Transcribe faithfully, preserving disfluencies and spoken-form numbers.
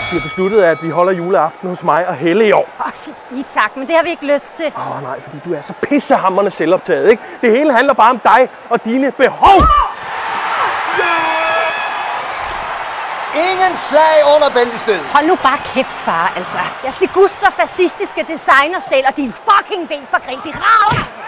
Vi har besluttet, at vi holder juleaften hos mig og Helle i år. Åh, oh, tak, men det har vi ikke lyst til. Åh oh, nej, fordi du er så pissehammerende selvoptaget, ikke? Det hele handler bare om dig og dine behov. Ingen slag under bæltestød. Hold nu bare kæft, far, altså. Jeg sliguster fascistiske designerstel og din fucking ben for grin. De rager!